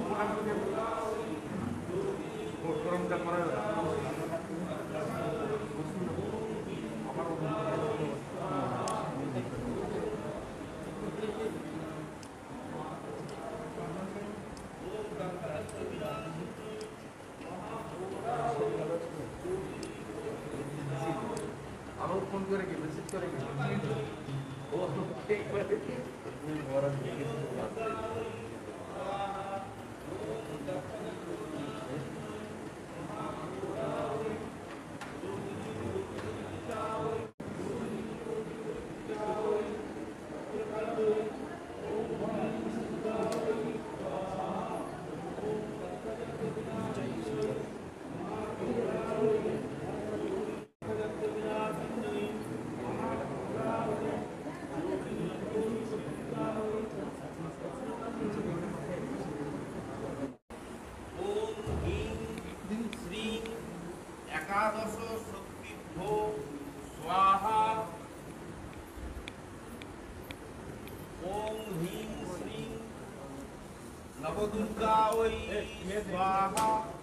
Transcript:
Phone করে কি message করে কি ও एकादश शक्तिभ्यो स्वाहा। ओम ह्रीं श्रीं नवदुर्गा वै स्वाहा।